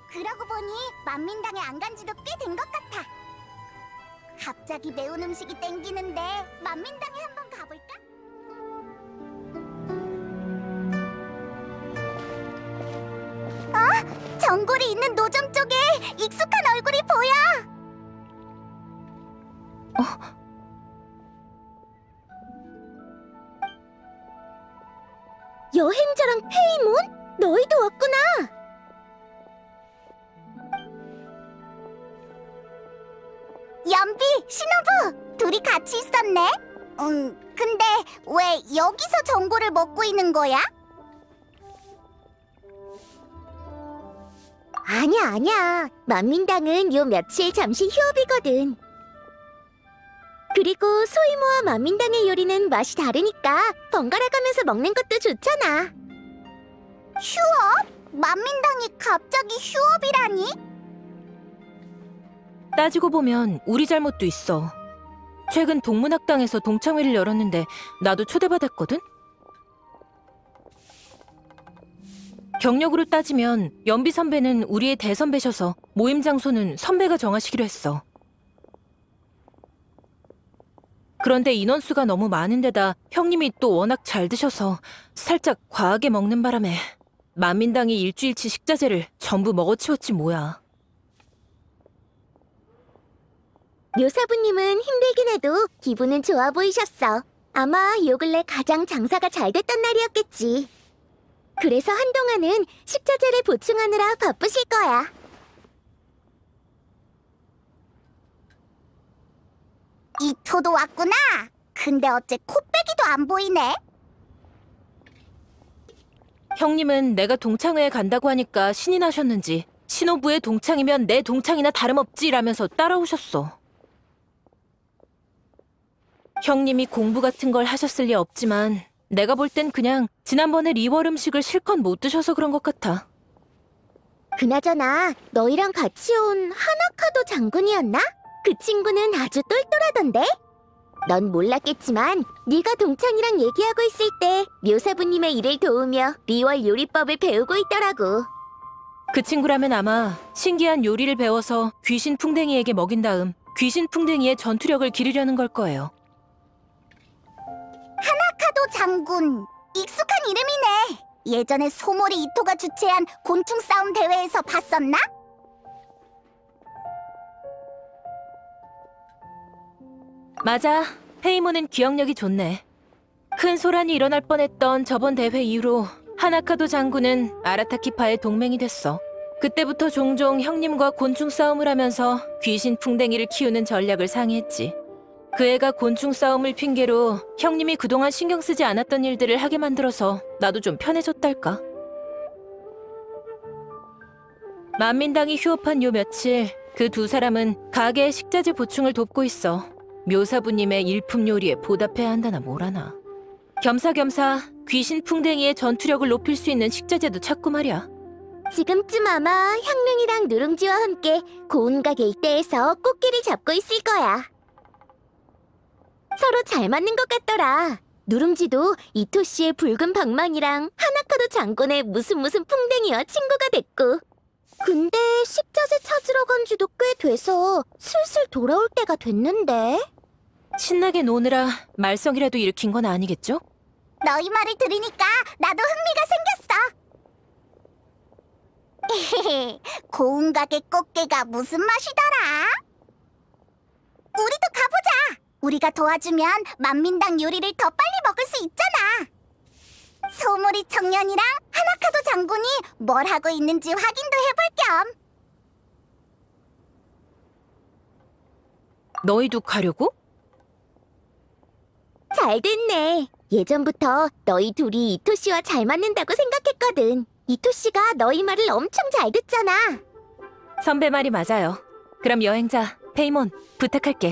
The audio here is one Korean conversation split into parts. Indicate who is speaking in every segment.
Speaker 1: 그러고 보니 만민당에 안 간 지도 꽤 된 것 같아. 갑자기 매운 음식이 땡기는데 만민당에 한번 가볼까? 전골이 있는 노점 쪽에 익숙한 얼굴이 보여. 여행자랑 페이몬? 너희도 왔구나. 연비, 신호부 둘이 같이 있었네. 근데 왜 여기서 전골을 먹고 있는 거야? 아니야. 만민당은 요 며칠 잠시 휴업이거든. 그리고 소이모와 만민당의 요리는 맛이 다르니까 번갈아 가면서 먹는 것도 좋잖아. 휴업? 만민당이 갑자기 휴업이라니?
Speaker 2: 따지고 보면 우리 잘못도 있어. 최근 동문학당에서 동창회를 열었는데 나도 초대받았거든? 경력으로 따지면 연비 선배는 우리의 대선배셔서 모임 장소는 선배가 정하시기로 했어. 그런데 인원수가 너무 많은데다 형님이 또 워낙 잘 드셔서 살짝 과하게 먹는 바람에 만민당이 일주일치 식자재를 전부 먹어치웠지 뭐야.
Speaker 1: 묘사부님은 힘들긴 해도 기분은 좋아 보이셨어. 아마 요 근래 가장 장사가 잘 됐던 날이었겠지. 그래서 한동안은 식자재를 보충하느라 바쁘실 거야. 이토도 왔구나. 근데 어째 코빼기도 안 보이네.
Speaker 2: 형님은 내가 동창회에 간다고 하니까 신이 나셨는지 신호부의 동창이면 내 동창이나 다름없지라면서 따라오셨어. 형님이 공부 같은 걸 하셨을 리 없지만 내가 볼 땐 그냥 지난번에 리월 음식을 실컷 못 드셔서 그런 것 같아.
Speaker 1: 그나저나 너희랑 같이 온 하나카도 장군이었나? 그 친구는 아주 똘똘하던데? 넌 몰랐겠지만 네가 동창이랑 얘기하고 있을 때 묘사부님의 일을 도우며 리월 요리법을 배우고 있더라고.
Speaker 2: 그 친구라면 아마 신기한 요리를 배워서 귀신 풍뎅이에게 먹인 다음 귀신 풍뎅이의 전투력을 기르려는 걸 거예요.
Speaker 1: 하나카도 장군, 익숙한 이름이네. 예전에 소모리 이토가 주최한 곤충 싸움 대회에서 봤었나?
Speaker 2: 맞아, 페이모는 기억력이 좋네. 큰 소란이 일어날 뻔했던 저번 대회 이후로 하나카도 장군은 아라타키파의 동맹이 됐어. 그때부터 종종 형님과 곤충 싸움을 하면서 귀신 풍뎅이를 키우는 전략을 상의했지. 그 애가 곤충 싸움을 핑계로 형님이 그동안 신경 쓰지 않았던 일들을 하게 만들어서 나도 좀 편해졌달까. 만민당이 휴업한 요 며칠 그 두 사람은 가게의 식자재 보충을 돕고 있어. 묘사부님의 일품 요리에 보답해야 한다나 뭐라나. 겸사겸사 귀신 풍뎅이의 전투력을 높일 수 있는 식자재도 찾고 말이야.
Speaker 1: 지금쯤 아마 향릉이랑 누룽지와 함께 고운가게 일대에서 꽃길을 잡고 있을 거야. 서로 잘 맞는 것 같더라. 누룽지도 이토 씨의 붉은 방망이랑 하나카도 장군의 무슨 풍뎅이와 친구가 됐고. 근데 식자재 찾으러 간 지도 꽤 돼서 슬슬 돌아올 때가 됐는데.
Speaker 2: 신나게 노느라 말썽이라도 일으킨 건 아니겠죠?
Speaker 1: 너희 말을 들으니까 나도 흥미가 생겼어. 고운가게 꽃게가 무슨 맛이더라? 우리도 가보자. 우리가 도와주면 만민당 요리를 더 빨리 먹을 수 있잖아. 소모리 청년이랑 하나카도 장군이 뭘 하고 있는지 확인도 해볼 겸.
Speaker 2: 너희도 가려고?
Speaker 1: 잘 됐네. 예전부터 너희 둘이 이토 씨와 잘 맞는다고 생각했거든. 이토 씨가 너희 말을 엄청 잘 듣잖아.
Speaker 2: 선배 말이 맞아요. 그럼 여행자, 페이몬, 부탁할게.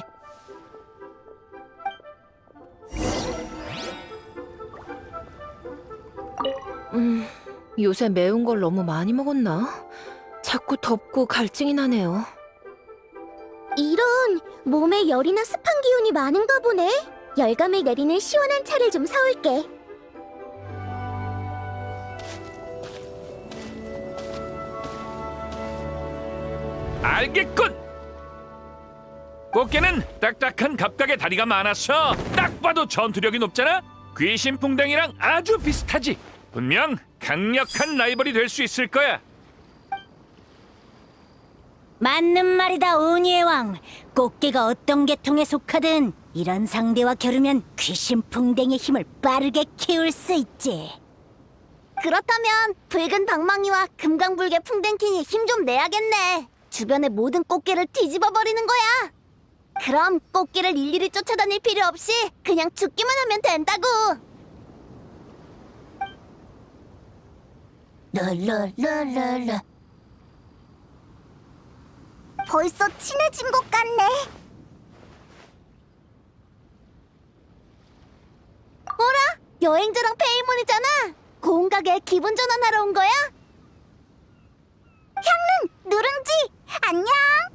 Speaker 2: 요새 매운 걸 너무 많이 먹었나? 자꾸 덥고 갈증이 나네요.
Speaker 1: 이런, 몸에 열이나 습한 기운이 많은가 보네. 열감을 내리는 시원한 차를 좀 사올게.
Speaker 3: 알겠군. 꽃게는 딱딱한 갑각의 다리가 많아서 딱 봐도 전투력이 높잖아. 귀신풍뎅이랑 아주 비슷하지. 분명 강력한 라이벌이 될 수 있을 거야.
Speaker 4: 맞는 말이다, 오니의 왕. 꽃게가 어떤 계통에 속하든 이런 상대와 겨루면 귀신풍뎅이의 힘을 빠르게 키울 수 있지.
Speaker 1: 그렇다면 붉은 방망이와 금강불개 풍뎅킹이 힘 좀 내야겠네. 주변의 모든 꽃게를 뒤집어 버리는 거야. 그럼 꽃게를 일일이 쫓아다닐 필요 없이 그냥 죽기만 하면 된다고. 랄랄랄랄라. 벌써 친해진 것 같네. 어라? 여행자랑 페이몬이잖아. 고운가게에 기분 전환하러 온 거야? 향릉, 누룽지, 안녕.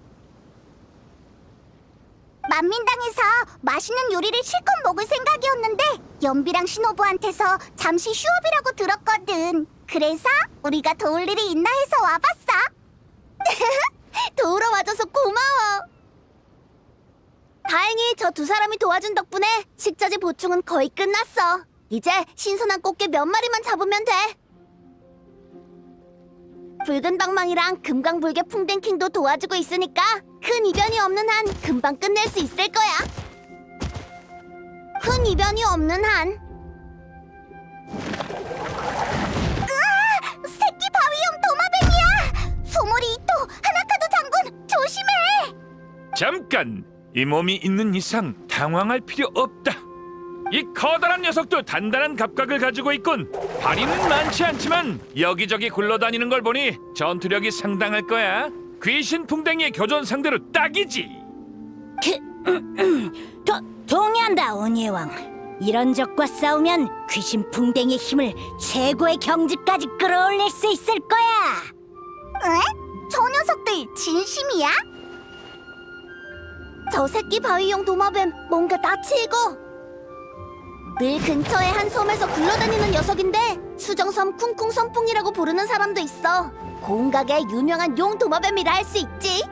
Speaker 1: 만민당에서 맛있는 요리를 실컷 먹을 생각이었는데 연비랑 신호부한테서 잠시 휴업이라고 들었거든. 그래서 우리가 도울 일이 있나 해서 와봤어. 도우러 와줘서 고마워. 다행히 저 두 사람이 도와준 덕분에 식자재 보충은 거의 끝났어. 이제 신선한 꽃게 몇 마리만 잡으면 돼. 붉은 방망이랑 금강불개 풍뎅킹도 도와주고 있으니까 큰 이변이 없는 한 금방 끝낼 수 있을 거야. 큰 이변이 없는 한. 으아! 새끼 바위용 도마뱀이야! 소몰이 이토, 하나카도 장군, 조심해!
Speaker 3: 잠깐! 이 몸이 있는 이상 당황할 필요 없다. 이 커다란 녀석도 단단한 갑각을 가지고 있군. 다리는 많지 않지만 여기저기 굴러다니는 걸 보니 전투력이 상당할 거야. 귀신 풍뎅이의 교전 상대로 딱이지.
Speaker 4: 동의한다, 오니의 왕. 이런 적과 싸우면 귀신풍뎅이의 힘을 최고의 경지까지 끌어올릴 수 있을 거야.
Speaker 1: 에? 저 녀석들 진심이야? 저 새끼 바위용 도마뱀 뭔가 낯이 익어. 늘 근처의 한 섬에서 굴러다니는 녀석인데 수정섬 쿵쿵 선풍이라고 부르는 사람도 있어. 고운가게의 유명한 용 도마뱀이라 할 수 있지.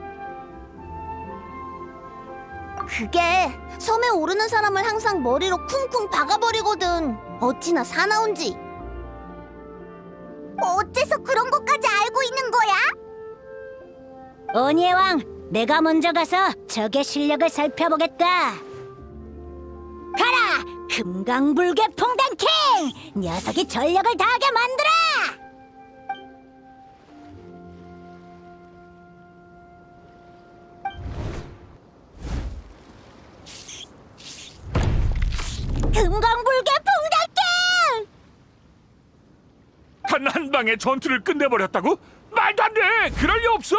Speaker 1: 그게 섬에 오르는 사람을 항상 머리로 쿵쿵 박아버리거든. 어찌나 사나운지. 어째서 그런 것까지 알고 있는 거야?
Speaker 4: 오니의 왕, 내가 먼저 가서 적의 실력을 살펴보겠다. 가라! 금강불개 풍뎅킹! 녀석이 전력을 다하게 만들어! 금강불개 풍뎅킹!
Speaker 3: 단 한 방에 전투를 끝내버렸다고? 말도 안 돼! 그럴 리 없어!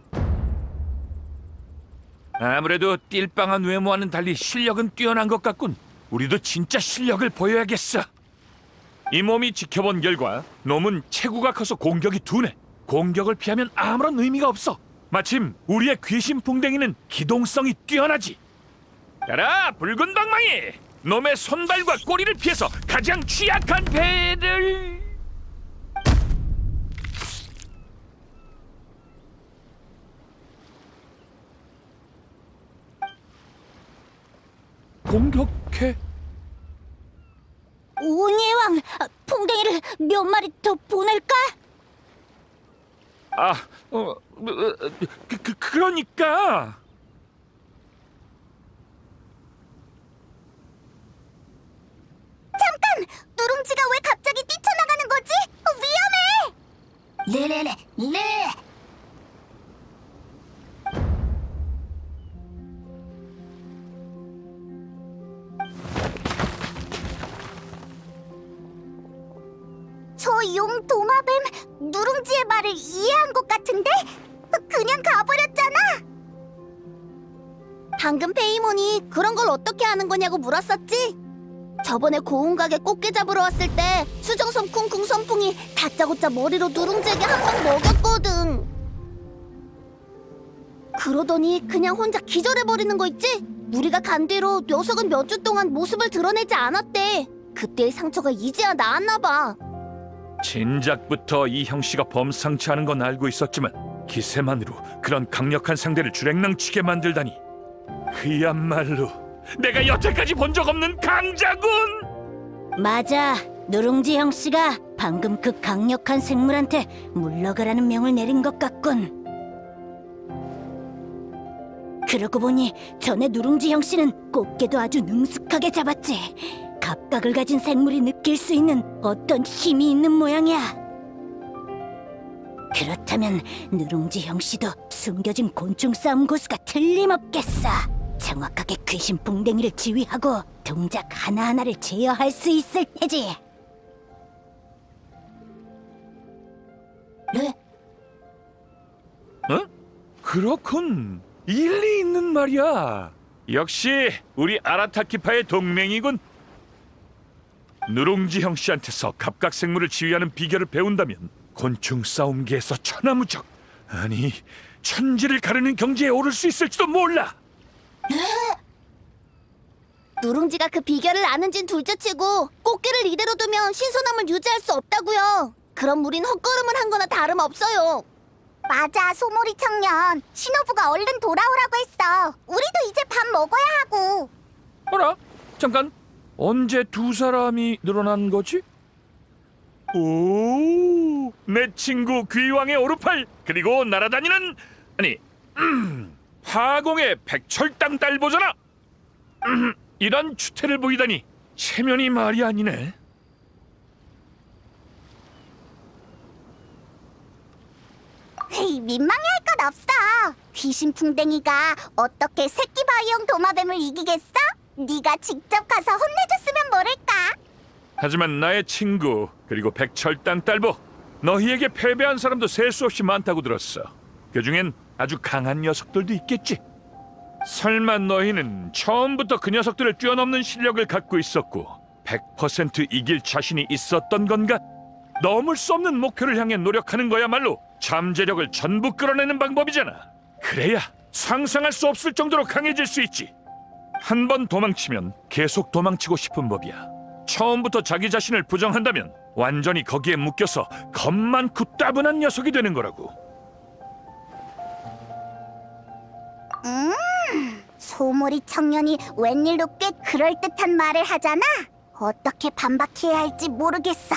Speaker 3: 아무래도 띨빵한 외모와는 달리 실력은 뛰어난 것 같군. 우리도 진짜 실력을 보여야겠어. 이 몸이 지켜본 결과 놈은 체구가 커서 공격이 둔해. 공격을 피하면 아무런 의미가 없어. 마침 우리의 귀신풍뎅이는 기동성이 뛰어나지. 가라, 붉은 방망이! 놈의 손발과 꼬리를 피해서 가장 취약한 배를... 공격해.
Speaker 4: 오니의 왕, 풍뎅이를 몇 마리 더 보낼까?
Speaker 3: 그러니까
Speaker 1: 잠깐! 누룽지가 왜 갑자기 뛰쳐나가는 거지? 위험해!
Speaker 4: 레레레레!
Speaker 1: 저 용 도마뱀 누룽지의 말을 이해한 것 같은데? 그냥 가버렸잖아. 방금 페이몬이 그런 걸 어떻게 하는 거냐고 물었었지? 저번에 고운가게 꽃게 잡으러 왔을 때 수정섬 쿵쿵 선풍이 다짜고짜 머리로 누룽지에게 한 방 먹였거든. 그러더니 그냥 혼자 기절해버리는 거 있지? 우리가 간 뒤로 녀석은 몇 주 동안 모습을 드러내지 않았대. 그때의 상처가 이제야 나았나 봐.
Speaker 3: 진작부터 이 형씨가 범상치 않은 건 알고 있었지만 기세만으로 그런 강력한 상대를 주랭랑치게 만들다니. 그야말로 내가 여태까지 본 적 없는 강자군!
Speaker 4: 맞아. 누룽지 형씨가 방금 그 강력한 생물한테 물러가라는 명을 내린 것 같군. 그러고 보니 전에 누룽지 형씨는 꽃게도 아주 능숙하게 잡았지. 갑각을 가진 생물이 느낄 수 있는 어떤 힘이 있는 모양이야. 그렇다면 누룽지 형씨도 숨겨진 곤충 싸움 고수가 틀림없겠어. 정확하게 귀신풍뎅이를 지휘하고 동작 하나하나를 제어할 수 있을 테지. 네?
Speaker 3: 어? 그렇군. 일리 있는 말이야. 역시 우리 아라타키파의 동맹이군. 누룽지 형씨한테서 갑각생물을 지휘하는 비결을 배운다면 곤충 싸움계에서 천하무적, 아니 천지를 가르는 경지에 오를 수 있을지도 몰라.
Speaker 1: 누룽지가 그 비결을 아는진 둘째치고 꽃게를 이대로 두면 신선함을 유지할 수 없다고요. 그럼 우린 헛걸음을 한 거나 다름없어요. 맞아, 소몰이 청년. 신호부가 얼른 돌아오라고 했어. 우리도 이제 밥 먹어야 하고.
Speaker 3: 어라? 잠깐. 언제 두 사람이 늘어난 거지? 오, 내 친구 귀왕의 오르팔, 그리고 날아다니는, 아니, 화공의 백철당 딸보잖아. 이런 추태를 보이다니 체면이 말이 아니네.
Speaker 1: 헤이, 민망해할 것 없어. 귀신풍뎅이가 어떻게 새끼 바위용 도마뱀을 이기겠어? 네가 직접 가서 혼내줬으면 모를까.
Speaker 3: 하지만 나의 친구, 그리고 백철당 딸보, 너희에게 패배한 사람도 셀 수 없이 많다고 들었어. 그중엔 아주 강한 녀석들도 있겠지. 설마 너희는 처음부터 그 녀석들을 뛰어넘는 실력을 갖고 있었고 100% 이길 자신이 있었던 건가? 넘을 수 없는 목표를 향해 노력하는 거야말로 잠재력을 전부 끌어내는 방법이잖아. 그래야 상상할 수 없을 정도로 강해질 수 있지. 한 번 도망치면 계속 도망치고 싶은 법이야. 처음부터 자기 자신을 부정한다면 완전히 거기에 묶여서 겁 많고 따분한 녀석이 되는 거라고.
Speaker 1: 소몰이 청년이 웬일로 꽤 그럴듯한 말을 하잖아. 어떻게 반박해야 할지 모르겠어.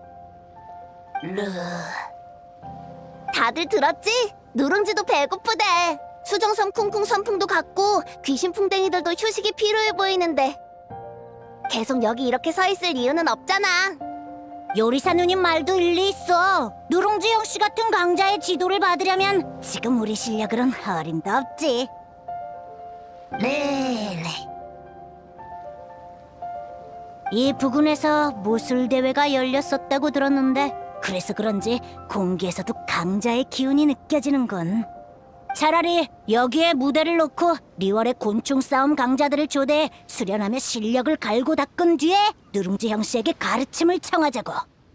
Speaker 1: 다들 들었지? 누룽지도 배고프대. 수정섬 쿵쿵 선풍도 갔고 귀신풍뎅이들도 휴식이 필요해 보이는데 계속 여기 이렇게 서 있을 이유는 없잖아.
Speaker 4: 요리사 누님 말도 일리 있어. 누룽지 형씨 같은 강자의 지도를 받으려면 지금 우리 실력으론 어림도 없지. 네. 이 부근에서 무술 대회가 열렸었다고 들었는데 그래서 그런지 공기에서도 강자의 기운이 느껴지는군. 차라리 여기에 무대를 놓고 리월의 곤충 싸움 강자들을 초대해 수련하며 실력을 갈고 닦은 뒤에 누룽지 형씨에게 가르침을 청하자고.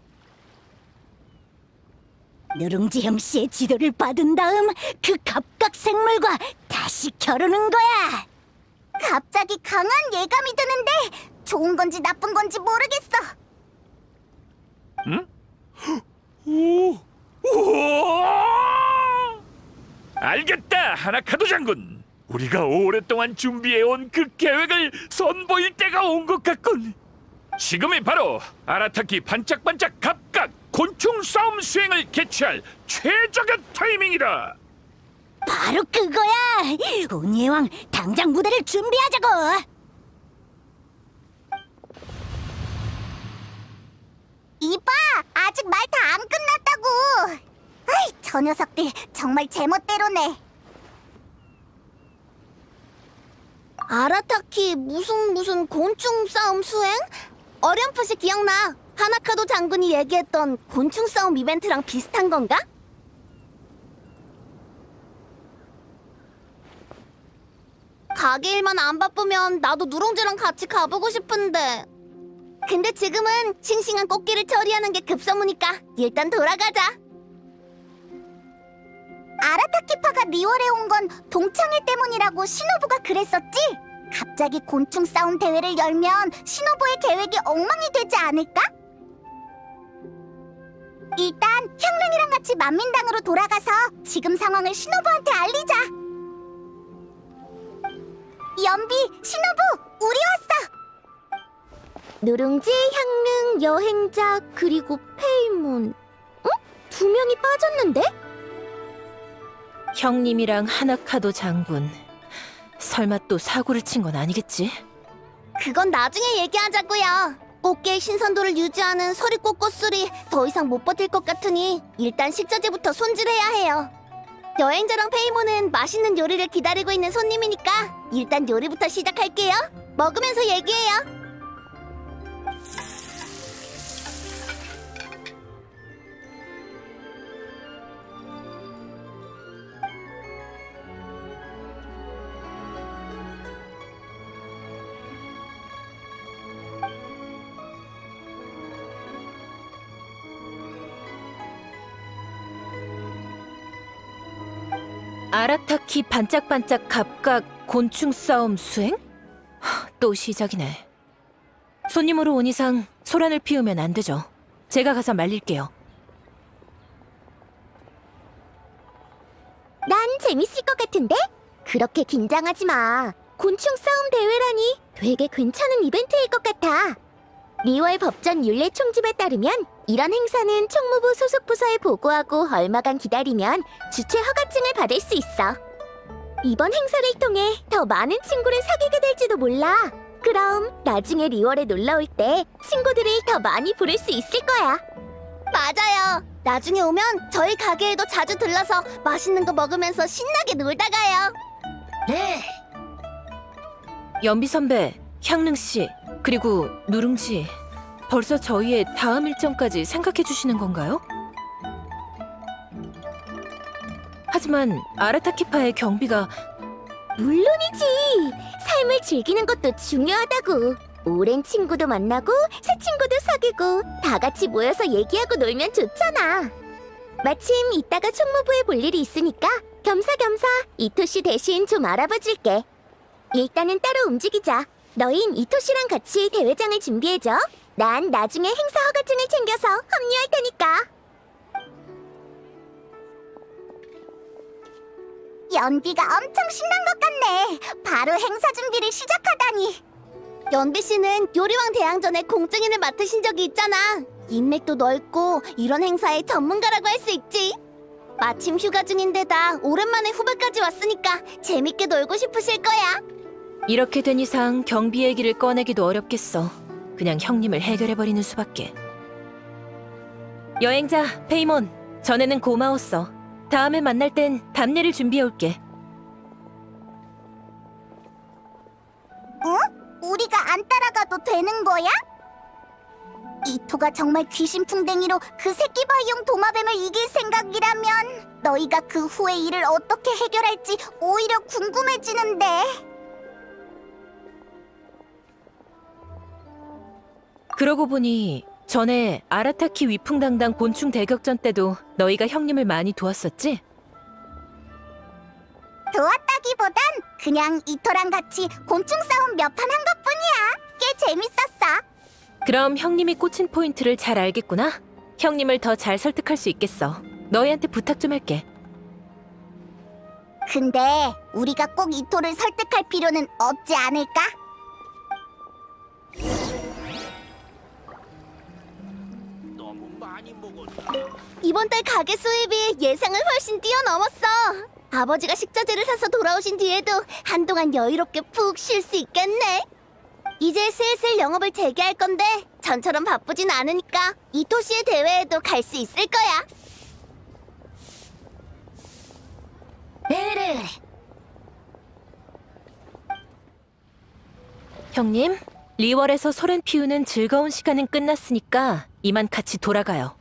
Speaker 4: 누룽지 형씨의 지도를 받은 다음 그 갑각 생물과 다시 겨루는 거야.
Speaker 1: 갑자기 강한 예감이 드는데 좋은 건지 나쁜 건지 모르겠어.
Speaker 3: 응? 오, 우와! 알겠다, 하나카도 장군. 우리가 오랫동안 준비해온 그 계획을 선보일 때가 온 것 같군. 지금이 바로 아라타키 반짝반짝 갑각 곤충 싸움 수행을 개최할 최적의 타이밍이다.
Speaker 4: 바로 그거야. 온니의 왕, 당장 무대를 준비하자고.
Speaker 1: 이봐, 아직 말 다 안 끝났다고. 아이, 저 녀석들 정말 제멋대로네. 아라타키 무슨 곤충 싸움 수행? 어렴풋이 기억나. 하나카도 장군이 얘기했던 곤충 싸움 이벤트랑 비슷한 건가? 가게 일만 안 바쁘면 나도 누룽지랑 같이 가보고 싶은데. 근데 지금은 싱싱한 꽃게를 처리하는 게 급선무니까 일단 돌아가자. 아라타키파가 리월에 온 건 동창회 때문이라고 신호부가 그랬었지? 갑자기 곤충 싸움 대회를 열면 신호부의 계획이 엉망이 되지 않을까? 일단 향릉이랑 같이 다시 만민당으로 돌아가서 지금 상황을 신호부한테 알리자. 연비, 신호부, 우리 왔어.
Speaker 5: 누룽지, 향릉, 여행자, 그리고 페이몬. 응? 2명이 빠졌는데?
Speaker 2: 형님이랑 하나카도 장군. 설마 또 사고를 친 건 아니겠지?
Speaker 5: 그건 나중에 얘기하자고요. 꽃게의 신선도를 유지하는 서리꽃꽃술이 더 이상 못 버틸 것 같으니 일단 식자재부터 손질해야 해요. 여행자랑 페이몬은 맛있는 요리를 기다리고 있는 손님이니까 일단 요리부터 시작할게요. 먹으면서 얘기해요.
Speaker 2: 아라타키 반짝반짝 갑각 곤충 싸움 수행? 또 시작이네. 손님으로 온 이상 소란을 피우면 안 되죠. 제가 가서 말릴게요.
Speaker 5: 난 재밌을 것 같은데? 그렇게 긴장하지 마. 곤충 싸움 대회라니 되게 괜찮은 이벤트일 것 같아. 리월 법전 율례 총집에 따르면 이런 행사는 총무부 소속 부서에 보고하고 얼마간 기다리면 주최 허가증을 받을 수 있어. 이번 행사를 통해 더 많은 친구를 사귀게 될지도 몰라. 그럼 나중에 리월에 놀러 올 때 친구들을 더 많이 부를 수 있을 거야. 맞아요. 나중에 오면 저희 가게에도 자주 들러서 맛있는 거 먹으면서 신나게 놀다 가요. 네.
Speaker 2: 연비 선배, 향릉 씨, 그리고 누룽지. 벌써 저희의 다음 일정까지 생각해 주시는 건가요? 하지만 아라타키파의 경비가
Speaker 5: 물론이지. 삶을 즐기는 것도 중요하다고. 오랜 친구도 만나고 새 친구도 사귀고 다 같이 모여서 얘기하고 놀면 좋잖아. 마침 이따가 총무부에 볼 일이 있으니까 겸사겸사 이토씨 대신 좀 알아봐 줄게. 일단은 따로 움직이자. 너흰 이토씨랑 같이 대회장을 준비해줘. 난 나중에 행사 허가증을 챙겨서 합류할 테니까.
Speaker 1: 연비가 엄청 신난 것 같네. 바로 행사 준비를 시작하다니.
Speaker 5: 연비 씨는 요리왕 대항전에 공증인을 맡으신 적이 있잖아. 인맥도 넓고 이런 행사의 전문가라고 할 수 있지. 마침 휴가 중인데다 오랜만에 후배까지 왔으니까 재밌게 놀고 싶으실 거야.
Speaker 2: 이렇게 된 이상 경비 얘기를 꺼내기도 어렵겠어. 그냥 형님을 해결해버리는 수밖에. 여행자, 페이몬, 전에는 고마웠어. 다음에 만날 땐 답례를 준비해올게.
Speaker 1: 응? 우리가 안 따라가도 되는 거야? 이토가 정말 귀신풍뎅이로 그 새끼 바이용 도마뱀을 이길 생각이라면 너희가 그 후의 일을 어떻게 해결할지 오히려 궁금해지는데.
Speaker 2: 그러고 보니 전에 아라타키 위풍당당 곤충 대격전 때도 너희가 형님을 많이 도왔었지?
Speaker 1: 도왔다기보단 그냥 이토랑 같이 곤충 싸움 몇 판 한 것뿐이야. 꽤 재밌었어.
Speaker 2: 그럼 형님이 꽂힌 포인트를 잘 알겠구나? 형님을 더 잘 설득할 수 있겠어. 너희한테 부탁 좀 할게.
Speaker 1: 근데 우리가 꼭 이토를 설득할 필요는 없지 않을까?
Speaker 5: 이번 달 가게 수입이 예상을 훨씬 뛰어넘었어. 아버지가 식자재를 사서 돌아오신 뒤에도 한동안 여유롭게 푹 쉴 수 있겠네. 이제 슬슬 영업을 재개할 건데 전처럼 바쁘진 않으니까 이토시의 대회에도 갈 수 있을 거야. 네네.
Speaker 2: 형님, 리월에서 소렌 피우는 즐거운 시간은 끝났으니까 이만 같이 돌아가요.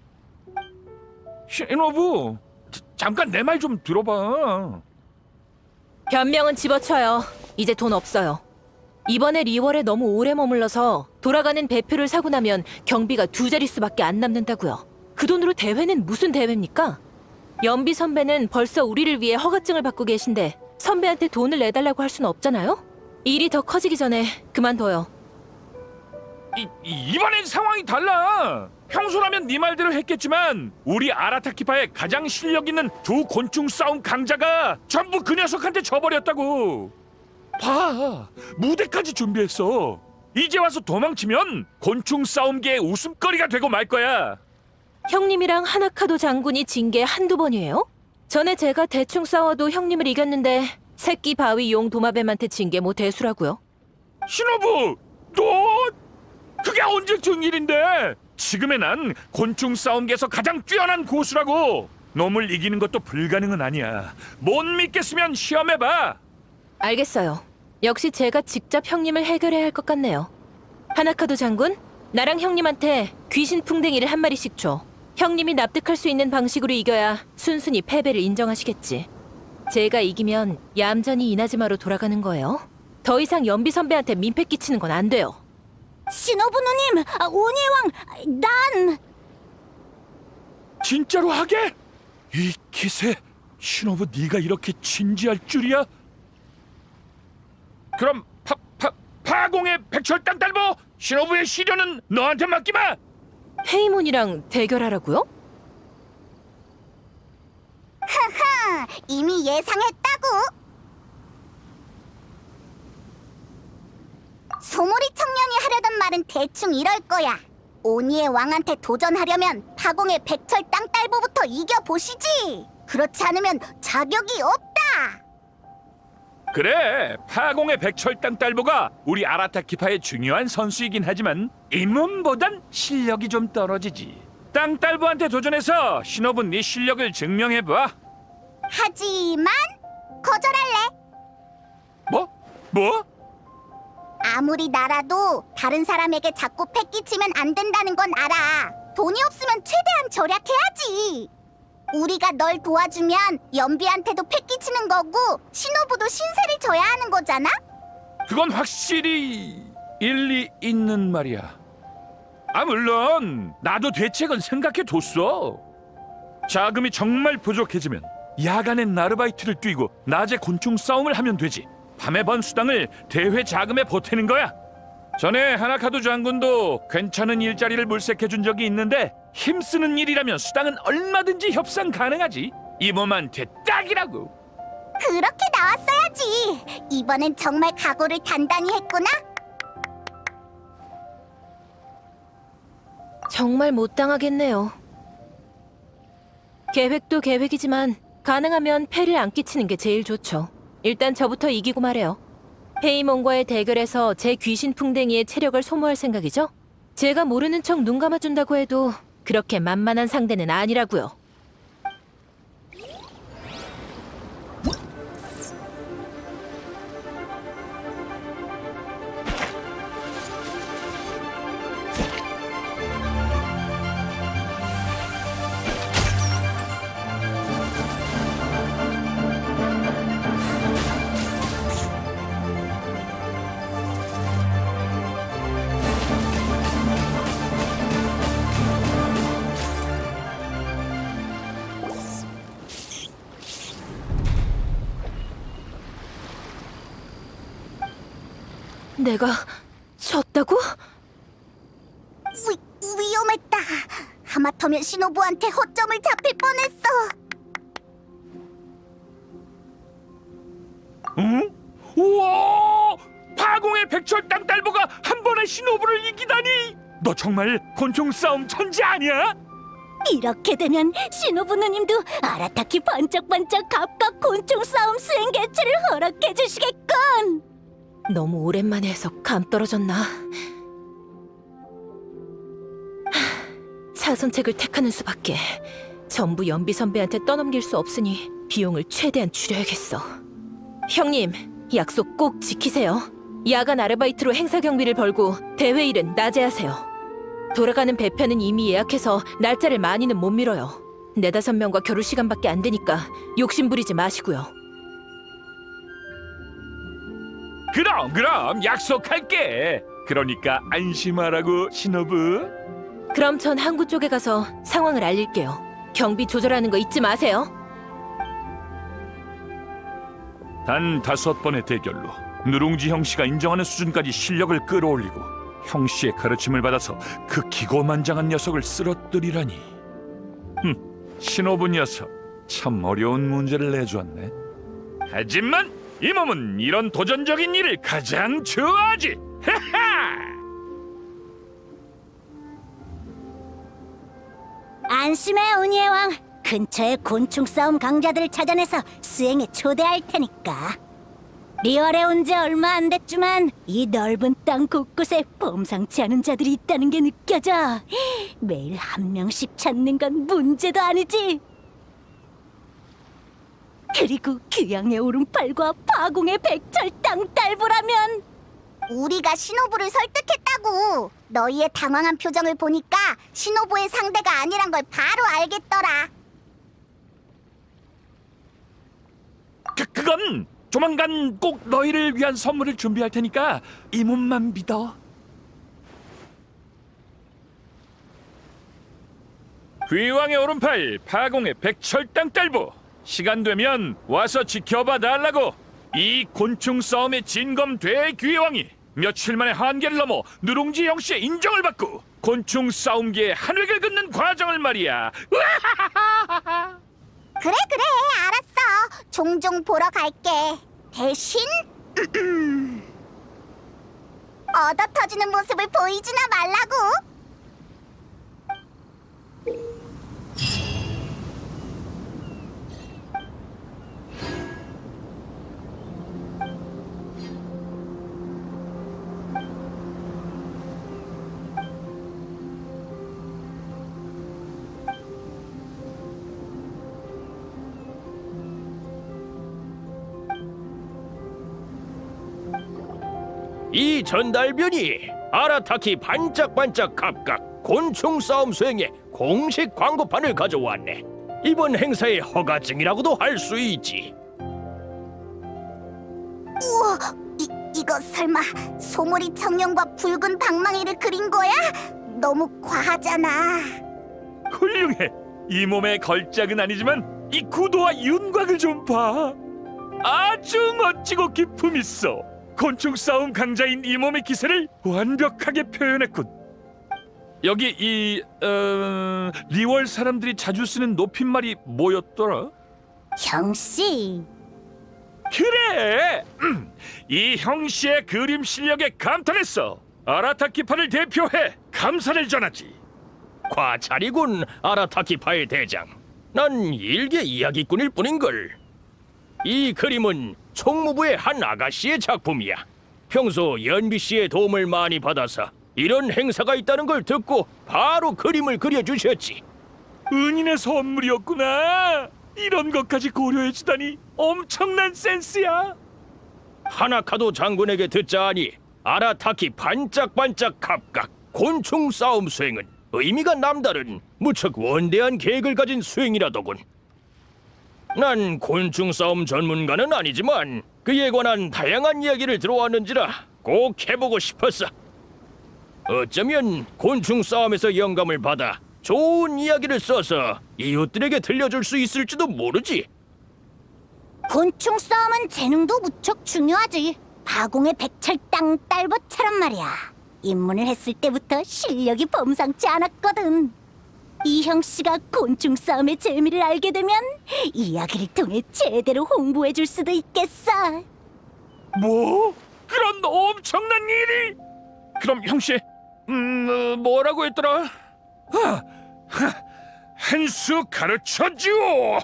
Speaker 3: 신호부, 잠깐 내 말 좀 들어봐.
Speaker 2: 변명은 집어쳐요. 이제 돈 없어요. 이번에 리월에 너무 오래 머물러서 돌아가는 배표를 사고 나면 경비가 2자릿수밖에 안 남는다고요. 그 돈으로 대회는 무슨 대회입니까? 연비 선배는 벌써 우리를 위해 허가증을 받고 계신데 선배한테 돈을 내달라고 할 수는 없잖아요? 일이 더 커지기 전에 그만둬요.
Speaker 3: 이번엔 상황이 달라. 평소라면 네 말대로 했겠지만 우리 아라타키파의 가장 실력 있는 두 곤충 싸움 강자가 전부 그 녀석한테 져버렸다고. 봐, 무대까지 준비했어. 이제 와서 도망치면 곤충 싸움계의 웃음거리가 되고 말 거야.
Speaker 2: 형님이랑 하나카도 장군이 진 게 한두 번이에요? 전에 제가 대충 싸워도 형님을 이겼는데 새끼 바위 용 도마뱀한테 진 게 뭐 대수라고요?
Speaker 3: 신호부, 너 그게 언제쯤 일인데? 지금의 난 곤충 싸움계에서 가장 뛰어난 고수라고. 놈을 이기는 것도 불가능은 아니야. 못 믿겠으면 시험해봐.
Speaker 2: 알겠어요. 역시 제가 직접 형님을 해결해야 할 것 같네요. 하나카도 장군, 나랑 형님한테 귀신 풍뎅이를 한 마리씩 줘. 형님이 납득할 수 있는 방식으로 이겨야 순순히 패배를 인정하시겠지. 제가 이기면 얌전히 이나즈마로 돌아가는 거예요. 더 이상 연비 선배한테 민폐 끼치는 건 안 돼요.
Speaker 4: 신호부 누님, 오니의 왕, 난
Speaker 3: 진짜로 하게? 이 기세, 신호부 네가 이렇게 진지할 줄이야? 그럼 파공의 백철 땅딸보 신호부의 시련은 너한테 맡기마.
Speaker 2: 페이몬이랑 대결하라고요?
Speaker 1: 하하, 이미 예상했다고. 소몰이 청년이 하려던 말은 대충 이럴 거야. 오니의 왕한테 도전하려면 파공의 백철 땅딸보부터 이겨보시지. 그렇지 않으면 자격이 없다.
Speaker 3: 그래, 파공의 백철 땅딸보가 우리 아라타키파의 중요한 선수이긴 하지만 잇몸보단 실력이 좀 떨어지지. 땅딸보한테 도전해서 신호부 네 실력을 증명해봐.
Speaker 1: 하지만 거절할래.
Speaker 3: 뭐?
Speaker 1: 아무리 나라도 다른 사람에게 자꾸 패 끼치면 안 된다는 건 알아. 돈이 없으면 최대한 절약해야지. 우리가 널 도와주면 연비한테도 패 끼치는 거고 신호부도 신세를 져야 하는 거잖아?
Speaker 3: 그건 확실히 일리 있는 말이야. 물론 나도 대책은 생각해뒀어. 자금이 정말 부족해지면 야간엔 아르바이트를 뛰고 낮에 곤충 싸움을 하면 되지. 밤에 번 수당을 대회 자금에 보태는 거야. 전에 하나카도 장군도 괜찮은 일자리를 물색해준 적이 있는데 힘쓰는 일이라면 수당은 얼마든지 협상 가능하지. 이몸한테 딱이라고.
Speaker 1: 그렇게 나왔어야지. 이번엔 정말 각오를 단단히 했구나.
Speaker 2: 정말 못 당하겠네요. 계획도 계획이지만 가능하면 패를 안 끼치는 게 제일 좋죠. 일단 저부터 이기고 말해요. 페이몬과의 대결에서 제 귀신 풍뎅이의 체력을 소모할 생각이죠? 제가 모르는 척 눈 감아준다고 해도 그렇게 만만한 상대는 아니라고요. 내가 졌다고?
Speaker 1: 위험했다. 하마터면 신호부한테 허점을 잡힐 뻔했어.
Speaker 3: 응? 우와! 파공의 백철 땅딸보가 한 번에 신호부를 이기다니! 너 정말 곤충 싸움 천재 아니야?
Speaker 4: 이렇게 되면 신호부 누님도 아라타키 번쩍번쩍 갑각 곤충 싸움 수행 개최를 허락해 주시겠군.
Speaker 2: 너무 오랜만에 해서 감 떨어졌나? 차선책을 택하는 수밖에. 전부 연비 선배한테 떠넘길 수 없으니 비용을 최대한 줄여야겠어. 형님, 약속 꼭 지키세요. 야간 아르바이트로 행사 경비를 벌고 대회 일은 낮에 하세요. 돌아가는 배편은 이미 예약해서 날짜를 많이는 못 미뤄요. 4-5명과 겨룰 시간밖에 안 되니까 욕심 부리지 마시고요.
Speaker 3: 그럼 약속할게. 그러니까 안심하라고, 신호부.
Speaker 2: 그럼 전 항구 쪽에 가서 상황을 알릴게요. 경비 조절하는 거 잊지 마세요.
Speaker 3: 단 5번의 대결로 누룽지 형씨가 인정하는 수준까지 실력을 끌어올리고 형씨의 가르침을 받아서 그 기고만장한 녀석을 쓰러뜨리라니. 신호부 녀석, 참 어려운 문제를 내주었네. 하지만 이 몸은 이런 도전적인 일을 가장 좋아하지. 하하!
Speaker 4: 안심해, 운이의 왕. 근처에 곤충 싸움 강자들을 찾아내서 수행에 초대할 테니까. 리월에 온 지 얼마 안 됐지만 이 넓은 땅 곳곳에 범상치 않은 자들이 있다는 게 느껴져. 매일 한 명씩 찾는 건 문제도 아니지. 그리고 귀양의 오른팔과 파공의 백철 땅딸보라면
Speaker 1: 우리가 신호부를 설득했다고. 너희의 당황한 표정을 보니까 신호부의 상대가 아니란 걸 바로 알겠더라.
Speaker 3: 그건 조만간 꼭 너희를 위한 선물을 준비할 테니까 이 몸만 믿어. 귀왕의 오른팔, 파공의 백철 땅딸보. 시간 되면 와서 지켜봐 달라고. 이 곤충 싸움의 진검 대귀왕이 며칠 만에 한계를 넘어 누룽지 형씨의 인정을 받고 곤충 싸움계의 한 획을 긋는 과정을 말이야.
Speaker 1: 그래, 알았어. 종종 보러 갈게. 대신 얻어 터지는 모습을 보이지나 말라고.
Speaker 6: 이 전달변이 아라타키 반짝반짝 갑각 곤충 싸움 수행의 공식 광고판을 가져왔네. 이번 행사의 허가증이라고도 할 수 있지.
Speaker 1: 우와, 이거 설마 소몰이 청룡과 붉은 방망이를 그린 거야? 너무 과하잖아.
Speaker 3: 훌륭해. 이 몸의 걸작은 아니지만 이 구도와 윤곽을 좀 봐. 아주 멋지고 기품 있어. 곤충 싸움 강자인 이 몸의 기세를 완벽하게 표현했군. 여기 리월 사람들이 자주 쓰는 높임말이 뭐였더라?
Speaker 4: 형씨.
Speaker 3: 그래! 이 형씨의 그림 실력에 감탄했어. 아라타키파를 대표해 감사를 전하지.
Speaker 6: 과찬이군, 아라타키파의 대장. 난 일개 이야기꾼일 뿐인걸. 이 그림은 총무부의 한 아가씨의 작품이야. 평소 연비 씨의 도움을 많이 받아서 이런 행사가 있다는 걸 듣고 바로 그림을 그려주셨지.
Speaker 3: 은인의 선물이었구나. 이런 것까지 고려해주다니 엄청난 센스야.
Speaker 6: 하나카도 장군에게 듣자하니 아라타키 반짝반짝 갑각 곤충 싸움 수행은 의미가 남다른 무척 원대한 계획을 가진 수행이라더군. 난 곤충 싸움 전문가는 아니지만 그에 관한 다양한 이야기를 들어왔는지라 꼭 해보고 싶었어. 어쩌면 곤충 싸움에서 영감을 받아 좋은 이야기를 써서 이웃들에게 들려줄 수 있을지도 모르지.
Speaker 4: 곤충 싸움은 재능도 무척 중요하지. 파공의 백철 땅딸보처럼 말이야. 입문을 했을 때부터 실력이 범상치 않았거든. 이 형씨가 곤충 싸움의 재미를 알게 되면 이야기를 통해 제대로 홍보해줄 수도 있겠어.
Speaker 3: 뭐? 그런 엄청난 일이? 그럼 형씨, 뭐라고 했더라? 한 수 가르쳐주오!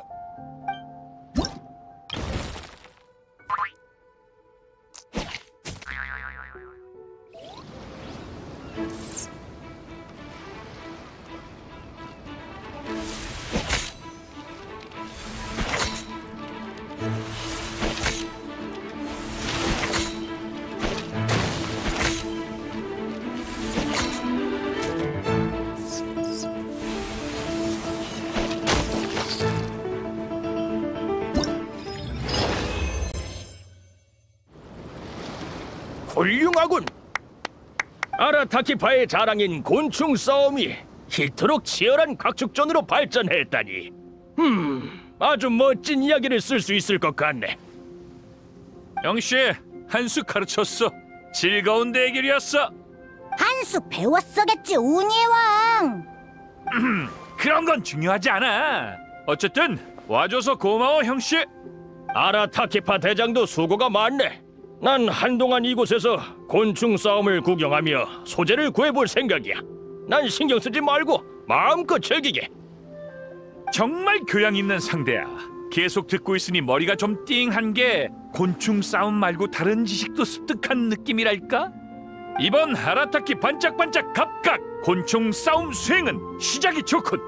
Speaker 6: 훌륭하군. 아라타키파의 자랑인 곤충 싸움이 이토록 치열한 각축전으로 발전했다니. 아주 멋진 이야기를 쓸 수 있을 것 같네.
Speaker 3: 형씨, 한 수 가르쳤어. 즐거운 대결이었어.
Speaker 4: 한 수 배웠어겠지, 운이의 왕.
Speaker 3: 그런 건 중요하지 않아. 어쨌든 와줘서 고마워, 형씨.
Speaker 6: 아라타키파 대장도 수고가 많네. 난 한동안 이곳에서 곤충 싸움을 구경하며 소재를 구해볼 생각이야. 난 신경 쓰지 말고 마음껏 즐기게.
Speaker 3: 정말 교양 있는 상대야. 계속 듣고 있으니 머리가 좀 띵한 게 곤충 싸움 말고 다른 지식도 습득한 느낌이랄까? 이번 아라타키 반짝반짝 갑각 곤충 싸움 수행은 시작이 좋군.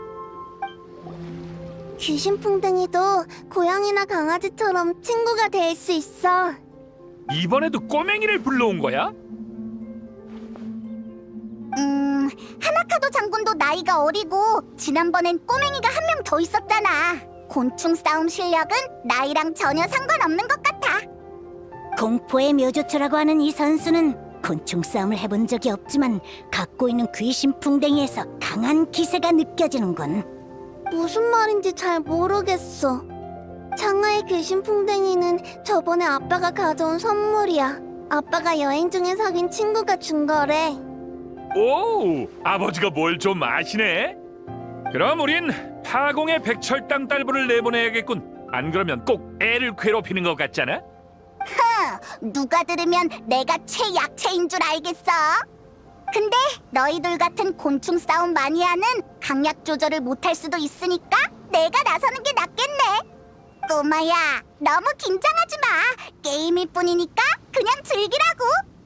Speaker 5: 귀신풍뎅이도 고양이나 강아지처럼 친구가 될 수 있어.
Speaker 3: 이번에도 꼬맹이를 불러온 거야?
Speaker 1: 하나카도 장군도 나이가 어리고 지난번엔 꼬맹이가 한 명 더 있었잖아. 곤충 싸움 실력은 나이랑 전혀 상관없는 것 같아.
Speaker 4: 공포의 묘조초라고 하는 이 선수는 곤충 싸움을 해본 적이 없지만 갖고 있는 귀신 풍뎅이에서 강한 기세가 느껴지는군.
Speaker 5: 무슨 말인지 잘 모르겠어. 장아의 귀신풍뎅이는 저번에 아빠가 가져온 선물이야. 아빠가 여행 중에 사귄 친구가 준 거래.
Speaker 3: 오, 아버지가 뭘 좀 아시네. 그럼 우린 파공의 백철당 딸부를 내보내야겠군. 안 그러면 꼭 애를 괴롭히는 것 같잖아.
Speaker 1: 누가 들으면 내가 최약체인 줄 알겠어. 근데 너희들 같은 곤충 싸움 마니아는 강약 조절을 못할 수도 있으니까 내가 나서는 게 낫겠네. 꼬마야, 너무 긴장하지 마. 게임일 뿐이니까 그냥 즐기라고.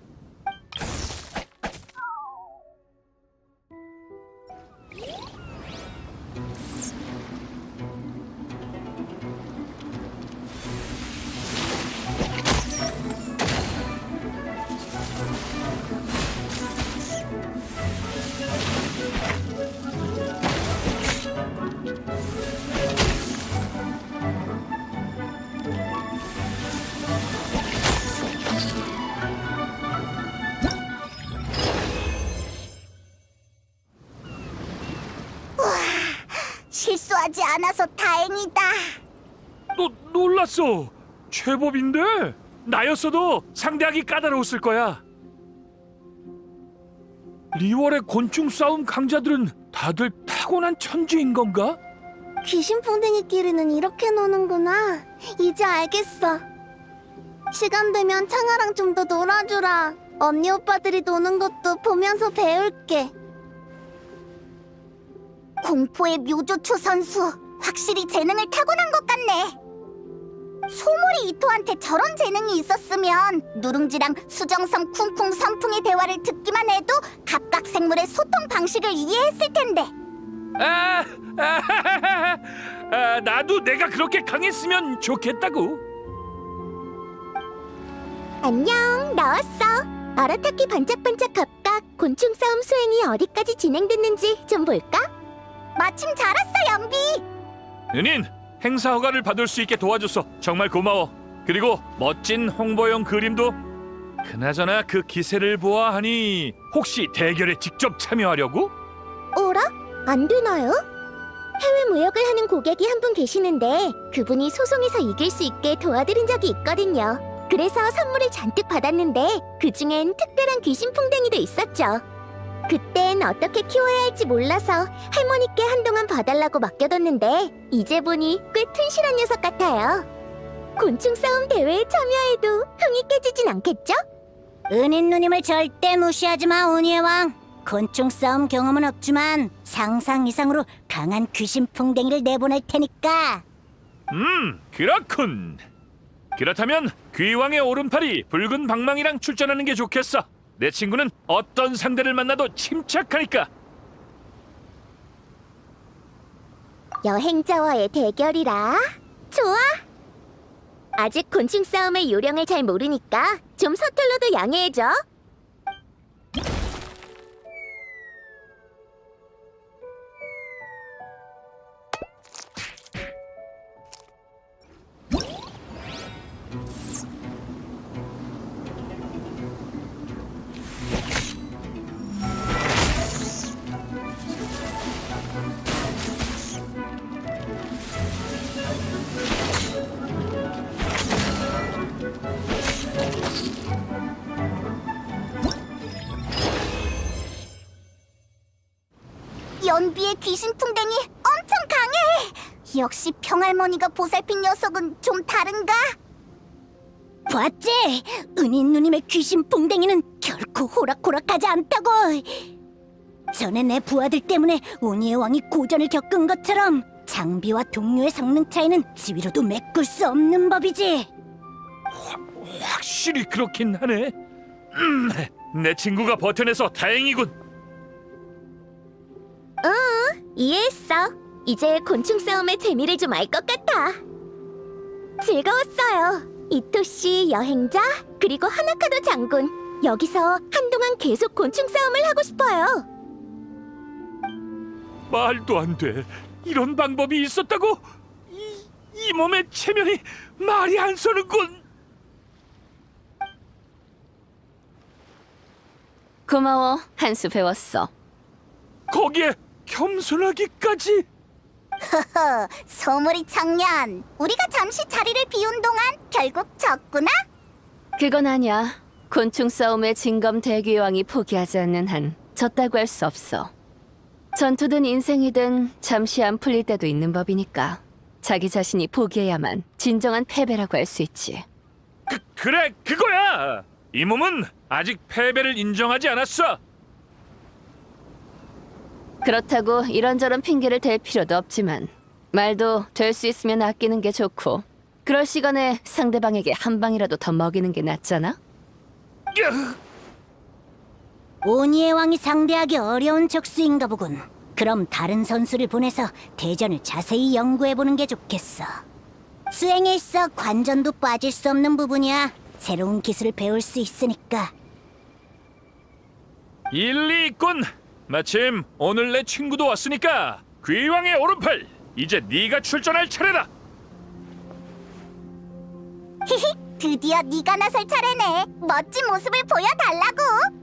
Speaker 1: 실수하지 않아서 다행이다.
Speaker 3: 놀랐어. 제법인데 나였어도 상대하기 까다로웠을 거야. 리월의 곤충 싸움 강자들은 다들 타고난 천재인 건가?
Speaker 5: 귀신풍뎅이끼리는 이렇게 노는구나. 이제 알겠어. 시간 되면 창아랑 좀 더 놀아주라. 언니 오빠들이 노는 것도 보면서 배울게.
Speaker 1: 공포의 묘조초 선수, 확실히 재능을 타고난 것 같네. 소몰이 이토한테 저런 재능이 있었으면 누룽지랑 수정성 쿵쿵 선풍의 대화를 듣기만 해도 각각 생물의 소통 방식을 이해했을 텐데.
Speaker 3: 나도 내가 그렇게 강했으면 좋겠다고.
Speaker 5: 안녕, 나왔어. 아라타키 반짝반짝 갑각 곤충 싸움 수행이 어디까지 진행됐는지 좀 볼까?
Speaker 1: 마침 잘 왔어, 연비.
Speaker 3: 은인, 행사 허가를 받을 수 있게 도와줘서 정말 고마워. 그리고 멋진 홍보용 그림도. 그나저나 그 기세를 보아하니 혹시 대결에 직접 참여하려고?
Speaker 5: 어라? 안 되나요? 해외 무역을 하는 고객이 한 분 계시는데 그분이 소송에서 이길 수 있게 도와드린 적이 있거든요. 그래서 선물을 잔뜩 받았는데 그중엔 특별한 귀신풍뎅이도 있었죠. 그땐 어떻게 키워야 할지 몰라서 할머니께 한동안 봐달라고 맡겨뒀는데 이제 보니 꽤 튼실한 녀석 같아요. 곤충 싸움 대회에 참여해도 흥이 깨지진 않겠죠?
Speaker 4: 은인 누님을 절대 무시하지 마, 운이의 왕. 곤충 싸움 경험은 없지만 상상 이상으로 강한 귀신 풍뎅이를 내보낼 테니까.
Speaker 3: 그렇군. 그렇다면 귀왕의 오른팔이 붉은 방망이랑 출전하는 게 좋겠어. 내 친구는 어떤 상대를 만나도 침착하니까.
Speaker 5: 여행자와의 대결이라? 좋아! 아직 곤충 싸움의 요령을 잘 모르니까 좀 서툴러도 양해해줘.
Speaker 1: 연비의 귀신 풍뎅이 엄청 강해. 역시 평할머니가 보살핀 녀석은 좀 다른가?
Speaker 4: 봤지? 은인 누님의 귀신 풍뎅이는 결코 호락호락하지 않다고. 전에 내 부하들 때문에 오니의 왕이 고전을 겪은 것처럼 장비와 동료의 성능 차이는 지위로도 메꿀 수 없는 법이지.
Speaker 3: 확실히 그렇긴 하네. 내 친구가 버텨내서 다행이군.
Speaker 5: 이해했어. 이제 곤충 싸움의 재미를 좀 알 것 같아. 즐거웠어요. 이토 씨 여행자, 그리고 하나카도 장군. 여기서 한동안 계속 곤충 싸움을 하고 싶어요.
Speaker 3: 말도 안 돼. 이런 방법이 있었다고? 이 몸의 체면이 말이 안 서는군.
Speaker 2: 고마워. 한 수 배웠어.
Speaker 3: 거기에 겸손하기까지.
Speaker 1: 허허, 소머리 청년. 우리가 잠시 자리를 비운 동안 결국 졌구나?
Speaker 2: 그건 아니야. 곤충 싸움의 진검 대귀왕이 포기하지 않는 한 졌다고 할 수 없어. 전투든 인생이든 잠시 안 풀릴 때도 있는 법이니까 자기 자신이 포기해야만 진정한 패배라고 할 수 있지.
Speaker 3: 그래, 그거야. 이 몸은 아직 패배를 인정하지 않았어.
Speaker 2: 그렇다고 이런저런 핑계를 댈 필요도 없지만 말도 될 수 있으면 아끼는 게 좋고 그럴 시간에 상대방에게 한 방이라도 더 먹이는 게 낫잖아?
Speaker 4: 오니의 왕이 상대하기 어려운 적수인가 보군. 그럼 다른 선수를 보내서 대전을 자세히 연구해보는 게 좋겠어. 수행에 있어 관전도 빠질 수 없는 부분이야. 새로운 기술을 배울 수 있으니까.
Speaker 3: 일리 있군. 마침 오늘 내 친구도 왔으니까 귀왕의 오른팔, 이제 네가 출전할 차례다.
Speaker 1: 히히, 드디어 네가 나설 차례네. 멋진 모습을 보여달라고.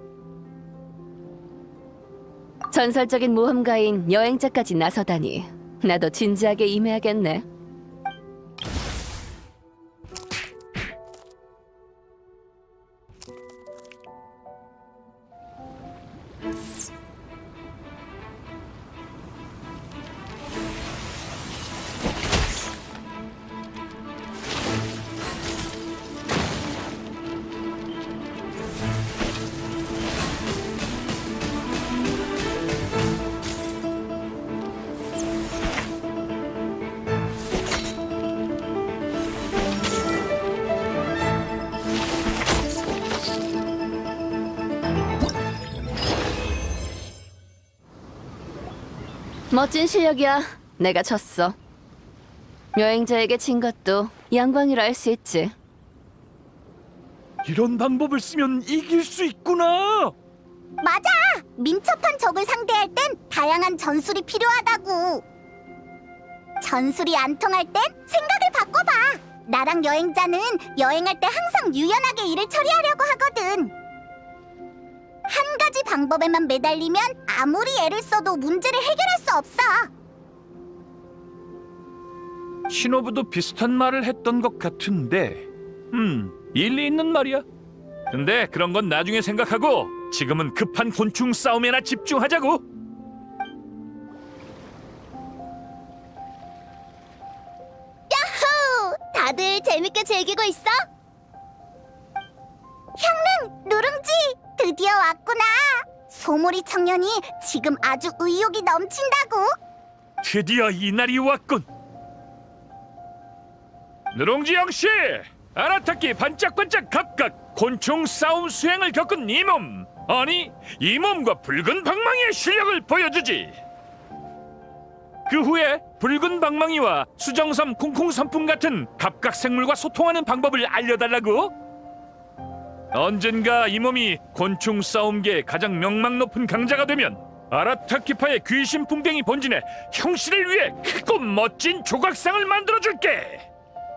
Speaker 2: 전설적인 모험가인 여행자까지 나서다니 나도 진지하게 임해야겠네. 멋진 실력이야. 내가 졌어. 여행자에게 진 것도 영광이라 할 수 있지.
Speaker 3: 이런 방법을 쓰면 이길 수 있구나.
Speaker 1: 맞아! 민첩한 적을 상대할 땐 다양한 전술이 필요하다고. 전술이 안 통할 땐 생각을 바꿔봐. 나랑 여행자는 여행할 때 항상 유연하게 일을 처리하려고 하거든. 한 가지 방법에만 매달리면 아무리 애를 써도 문제를 해결할 수 없어.
Speaker 3: 신호부도 비슷한 말을 했던 것 같은데, 일리 있는 말이야. 근데 그런 건 나중에 생각하고 지금은 급한 곤충 싸움에나 집중하자고.
Speaker 5: 야호! 다들 재밌게 즐기고 있어?
Speaker 1: 향릉, 누룽지, 드디어 왔구나. 소몰이 청년이 지금 아주 의욕이 넘친다고.
Speaker 3: 드디어 이 날이 왔군. 누룽지 형씨, 아라타키 반짝반짝 각각 곤충 싸움 수행을 겪은 이 몸, 아니 이 몸과 붉은 방망이의 실력을 보여주지. 그 후에 붉은 방망이와 수정섬 콩콩선풍 같은 갑각 생물과 소통하는 방법을 알려달라고. 언젠가 이 몸이 곤충 싸움계의 가장 명망 높은 강자가 되면 아라타키파의 귀신 풍뎅이 본진에 형씨를 위해 크고 멋진 조각상을 만들어줄게.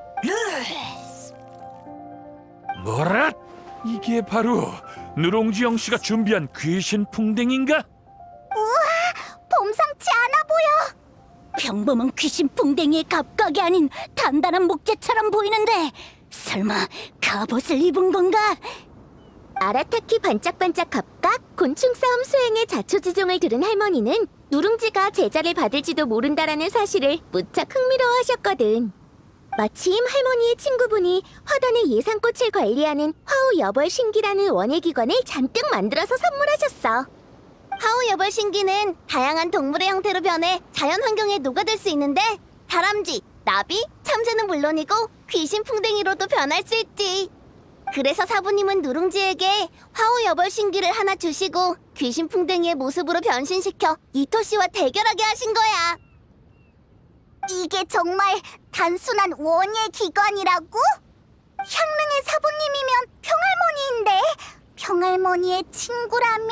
Speaker 3: 뭐라? 이게 바로 누룽지 형씨가 준비한 귀신 풍뎅인가?
Speaker 1: 우와, 범상치 않아 보여.
Speaker 4: 평범한 귀신 풍뎅이의 갑각이 아닌 단단한 목재처럼 보이는데 설마 갑옷을 입은 건가?
Speaker 5: 아라타키 반짝반짝 갑각 곤충 싸움 수행의 자초지종을 들은 할머니는 누룽지가 제자를 받을지도 모른다라는 사실을 무척 흥미로워하셨거든. 마침 할머니의 친구분이 화단의 예상꽃을 관리하는 화우여벌신기라는 원예기관을 잔뜩 만들어서 선물하셨어. 화우여벌신기는 다양한 동물의 형태로 변해 자연환경에 녹아들 수 있는데 다람쥐, 나비, 참새는 물론이고 귀신풍뎅이로도 변할 수 있지. 그래서 사부님은 누룽지에게 화우여벌신기를 하나 주시고 귀신풍뎅이의 모습으로 변신시켜 이토씨와 대결하게 하신 거야.
Speaker 1: 이게 정말 단순한 원예 기관이라고? 향릉의 사부님이면 평할머니인데 평할머니의 친구라면...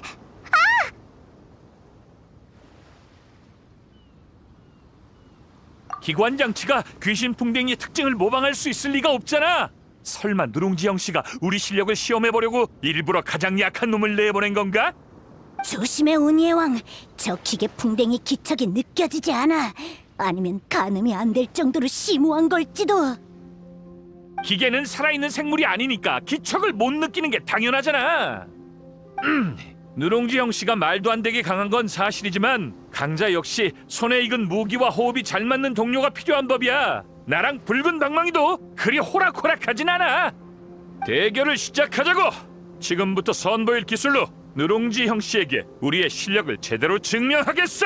Speaker 3: 기관 장치가 귀신 풍뎅이의 특징을 모방할 수 있을 리가 없잖아. 설마 누룽지 형씨가 우리 실력을 시험해보려고 일부러 가장 약한 놈을 내보낸 건가?
Speaker 4: 조심해, 운이의 왕. 저 기계 풍뎅이 기척이 느껴지지 않아. 아니면 가늠이 안 될 정도로 심오한 걸지도.
Speaker 3: 기계는 살아있는 생물이 아니니까 기척을 못 느끼는 게 당연하잖아. 누룽지 형씨가 말도 안 되게 강한 건 사실이지만 강자 역시 손에 익은 무기와 호흡이 잘 맞는 동료가 필요한 법이야. 나랑 붉은 방망이도 그리 호락호락하진 않아. 대결을 시작하자고. 지금부터 선보일 기술로 누룽지 형씨에게 우리의 실력을 제대로 증명하겠어.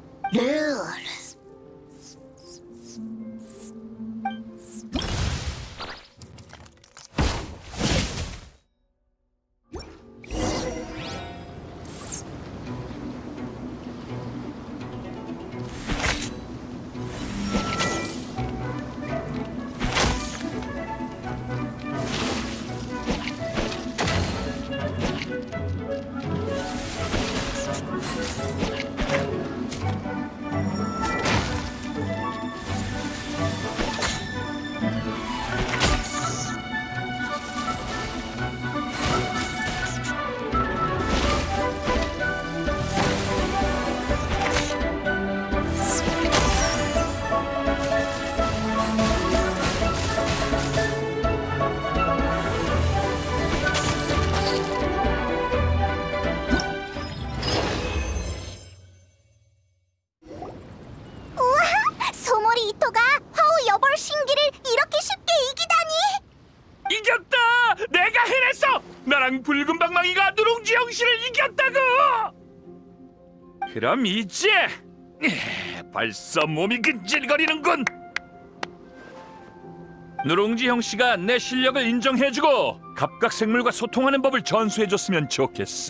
Speaker 1: 소몰이 이토가 화우여벌신기를 이렇게 쉽게 이기다니!
Speaker 3: 이겼다! 내가 해냈어! 나랑 붉은 방망이가 누룽지 형씨를 이겼다고! 그럼 이제 벌써 몸이 근질거리는군. 누룽지 형씨가 내 실력을 인정해주고 갑각생물과 소통하는 법을 전수해줬으면 좋겠어.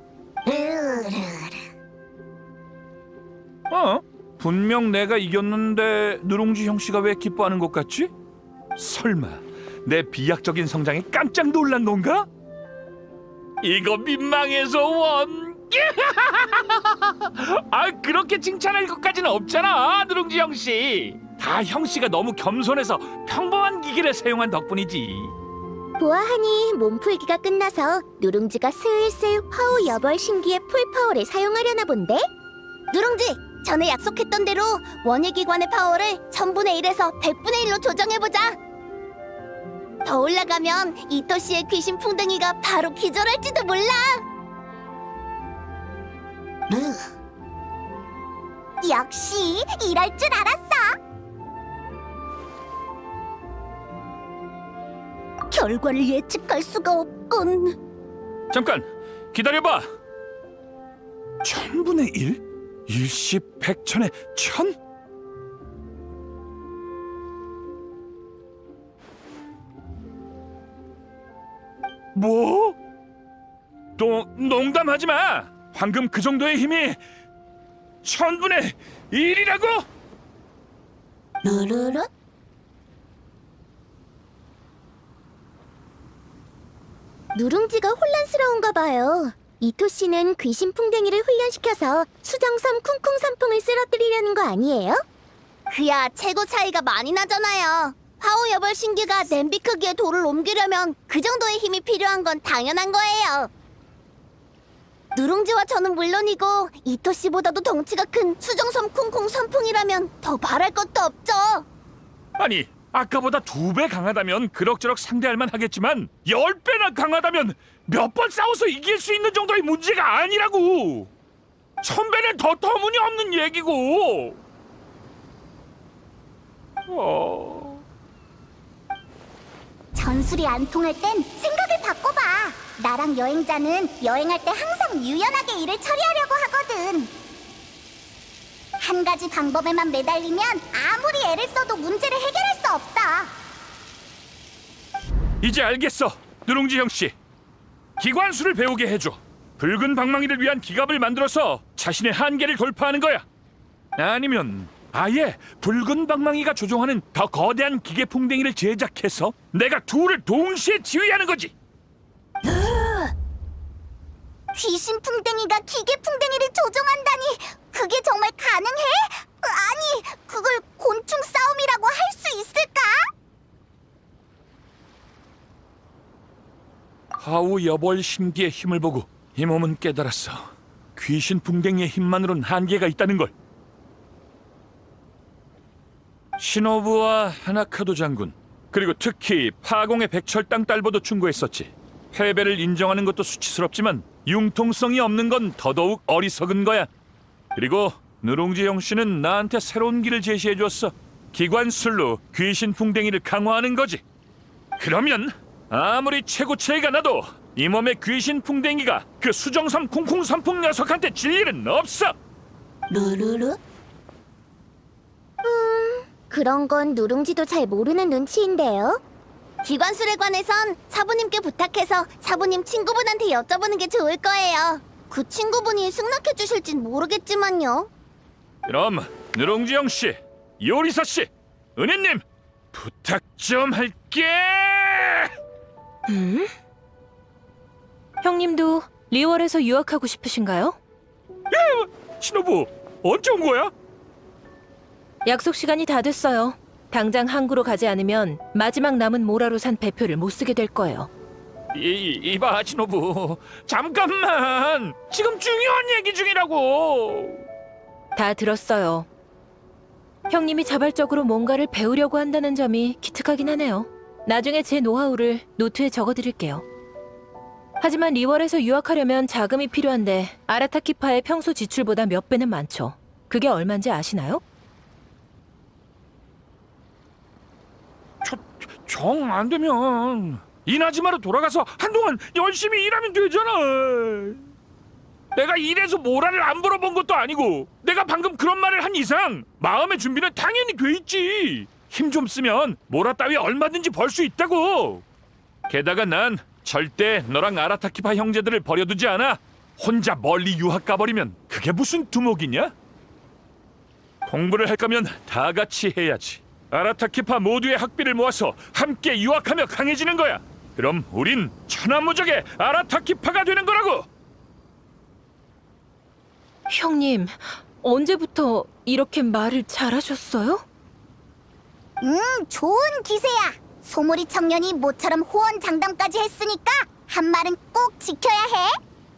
Speaker 3: 분명 내가 이겼는데 누룽지 형씨가 왜 기뻐하는 것 같지? 설마 내 비약적인 성장에 깜짝 놀란 건가? 이거 민망해서 원. 아, 그렇게 칭찬할 것까지는 없잖아, 누룽지 형씨. 다 형씨가 너무 겸손해서 평범한 기계를 사용한 덕분이지.
Speaker 5: 보아하니 몸풀기가 끝나서 누룽지가 슬슬 화우여벌신기의 풀파워를 사용하려나 본데? 누룽지! 전에 약속했던 대로 원예기관의 파워를 1000분의 1에서 100분의 1로 조정해보자. 더 올라가면 이토씨의 귀신 풍뎅이가 바로 기절할지도 몰라.
Speaker 1: 역시 이럴 줄 알았어.
Speaker 4: 결과를 예측할 수가 없군.
Speaker 3: 잠깐 기다려봐. 1000분의 1? 일시 백천의 천? 뭐? 또 농담하지 마. 방금 그 정도의 힘이 1000분의 1이라고?
Speaker 4: 루루루?
Speaker 5: 누룽지가 혼란스러운가 봐요. 이토씨는 귀신 풍뎅이를 훈련시켜서 수정섬 쿵쿵 선풍을 쓰러뜨리려는 거 아니에요? 그야 최고 차이가 많이 나잖아요. 화우여벌신기가 냄비 크기의 돌을 옮기려면 그 정도의 힘이 필요한 건 당연한 거예요. 누룽지와 저는 물론이고 이토씨보다도 덩치가 큰 수정섬 쿵쿵 선풍이라면 더 말할 것도 없죠.
Speaker 3: 아니, 아까보다 2배 강하다면 그럭저럭 상대할 만 하겠지만 10배나 강하다면 몇 번 싸워서 이길 수 있는 정도의 문제가 아니라고. 선배는 더 터무니없는 얘기고.
Speaker 1: 전술이 안 통할 땐 생각을 바꿔봐. 나랑 여행자는 여행할 때 항상 유연하게 일을 처리하려고 하거든. 한 가지 방법에만 매달리면 아무리 애를 써도 문제를 해결할 수 없어.
Speaker 3: 이제 알겠어, 누룽지 형씨. 기관수를 배우게 해줘. 붉은 방망이를 위한 기갑을 만들어서 자신의 한계를 돌파하는 거야. 아니면 아예 붉은 방망이가 조종하는 더 거대한 기계 풍뎅이를 제작해서 내가 둘을 동시에 지휘하는 거지.
Speaker 1: 귀신 풍뎅이가 기계 풍뎅이를 조종한다니, 그게 정말 가능해? 아니, 그걸 곤충 싸움이라고 할 수 있을까?
Speaker 3: 하우 여벌 신기의 힘을 보고 이 몸은 깨달았어. 귀신 풍뎅이의 힘만으론 한계가 있다는 걸. 시노부와 하나카도 장군, 그리고 특히 파공의 백철당 딸보도 충고했었지. 패배를 인정하는 것도 수치스럽지만 융통성이 없는 건 더더욱 어리석은 거야. 그리고 누룽지 형씨는 나한테 새로운 길을 제시해줬어. 기관술로 귀신 풍뎅이를 강화하는 거지. 그러면 아무리 최고체가 나도 이 몸의 귀신 풍뎅이가 그 수정섬 쿵쿵 선풍 녀석한테 질 일은 없어.
Speaker 5: 루루루? 그런 건 누룽지도 잘 모르는 눈치인데요. 기관술에 관해선 사부님께 부탁해서 사부님 친구분한테 여쭤보는 게 좋을 거예요. 그 친구분이 승낙해 주실진 모르겠지만요.
Speaker 3: 그럼 누룽지 형씨, 요리사씨, 은혜님, 부탁 좀 할게.
Speaker 2: 형님도 리월에서 유학하고 싶으신가요?
Speaker 3: 신호부, 언제 온 거야?
Speaker 2: 약속 시간이 다 됐어요. 당장 항구로 가지 않으면 마지막 남은 모라로 산 배표를 못 쓰게 될 거예요.
Speaker 3: 이봐 신호부, 잠깐만. 지금 중요한 얘기 중이라고.
Speaker 2: 다 들었어요. 형님이 자발적으로 뭔가를 배우려고 한다는 점이 기특하긴 하네요. 나중에 제 노하우를 노트에 적어드릴게요. 하지만 리월에서 유학하려면 자금이 필요한데 아라타키파의 평소 지출보다 몇 배는 많죠. 그게 얼마인지 아시나요?
Speaker 3: 정 안 되면 이나즈마로 돌아가서 한동안 열심히 일하면 되잖아. 내가 이래서 모라를 안 물어본 것도 아니고, 내가 방금 그런 말을 한 이상 마음의 준비는 당연히 돼 있지. 힘 좀 쓰면 모라 따위 얼마든지 벌 수 있다고. 게다가 난 절대 너랑 아라타키파 형제들을 버려두지 않아. 혼자 멀리 유학 가버리면 그게 무슨 두목이냐? 공부를 할 거면 다 같이 해야지. 아라타키파 모두의 학비를 모아서 함께 유학하며 강해지는 거야. 그럼 우린 천하무적의 아라타키파가 되는 거라고.
Speaker 2: 형님, 언제부터 이렇게 말을 잘하셨어요?
Speaker 1: 좋은 기세야. 소몰이 청년이 모처럼 호언장담까지 했으니까 한 말은 꼭 지켜야 해.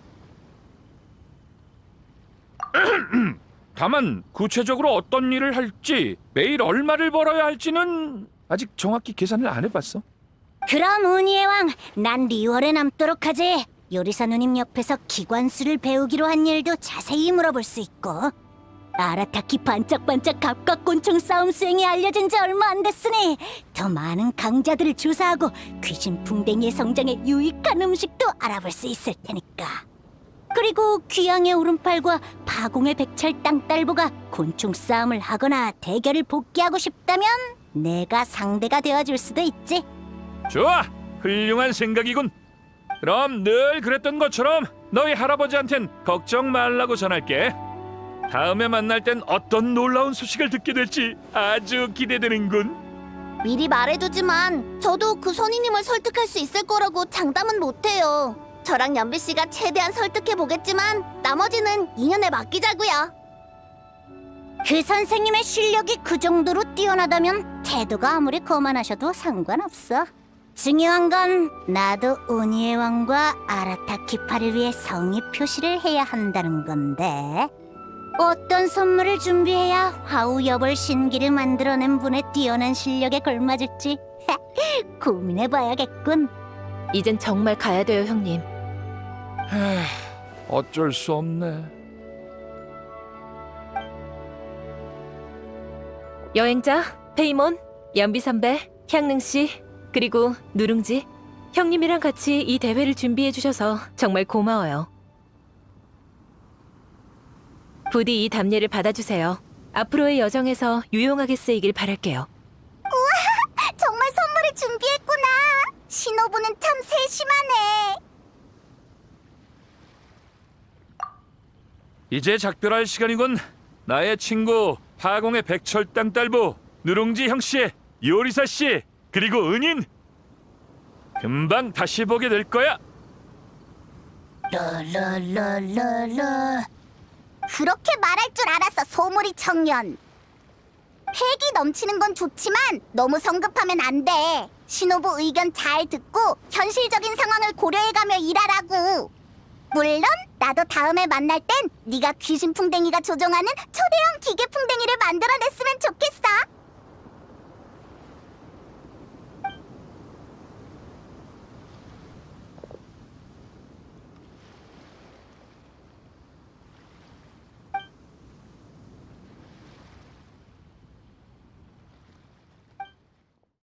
Speaker 3: 다만 구체적으로 어떤 일을 할지, 매일 얼마를 벌어야 할지는 아직 정확히 계산을 안 해봤어.
Speaker 4: 그럼 운이의 왕, 난 리월에 남도록 하지. 요리사 누님 옆에서 기관술을 배우기로 한 일도 자세히 물어볼 수 있고, 아라타키 반짝반짝 갑각곤충 싸움 수행이 알려진 지 얼마 안 됐으니 더 많은 강자들을 조사하고 귀신 풍뎅이의 성장에 유익한 음식도 알아볼 수 있을 테니까. 그리고 귀양의 오른팔과 파공의 백철 땅딸보가 곤충 싸움을 하거나 대결을 복귀하고 싶다면 내가 상대가 되어줄 수도 있지.
Speaker 3: 좋아, 훌륭한 생각이군. 그럼 늘 그랬던 것처럼 너희 할아버지한텐 걱정 말라고 전할게. 다음에 만날 땐 어떤 놀라운 소식을 듣게 될지 아주 기대되는군.
Speaker 5: 미리 말해두지만 저도 그 선생님을 설득할 수 있을 거라고 장담은 못해요. 저랑 연비 씨가 최대한 설득해 보겠지만 나머지는 인연에 맡기자고요.
Speaker 4: 그 선생님의 실력이 그 정도로 뛰어나다면 태도가 아무리 거만하셔도 상관없어. 중요한 건 나도 운이의 왕과 아라타키파를 위해 성의 표시를 해야 한다는 건데, 어떤 선물을 준비해야 화우 여벌 신기를 만들어낸 분의 뛰어난 실력에 걸맞을지 고민해봐야겠군.
Speaker 2: 이젠 정말 가야 돼요, 형님.
Speaker 3: 어쩔 수 없네.
Speaker 2: 여행자, 페이몬, 연비 선배, 향릉 씨, 그리고 누룽지. 형님이랑 같이 이 대회를 준비해 주셔서 정말 고마워요. 부디 이 답례를 받아주세요. 앞으로의 여정에서 유용하게 쓰이길 바랄게요.
Speaker 1: 정말 선물을 준비했구나. 신호부는 참 세심하네.
Speaker 3: 이제 작별할 시간이군. 나의 친구 파공의 백철땅 딸부 누룽지 형씨, 요리사 씨, 그리고 은인. 금방 다시 보게 될 거야.
Speaker 4: 라라라라라.
Speaker 1: 그렇게 말할 줄 알았어, 소몰이 청년. 패기 넘치는 건 좋지만 너무 성급하면 안 돼. 신호부 의견 잘 듣고 현실적인 상황을 고려해가며 일하라고. 물론 나도 다음에 만날 땐 네가 귀신 풍뎅이가 조종하는 초대형 기계 풍뎅이를 만들어냈으면 좋겠어.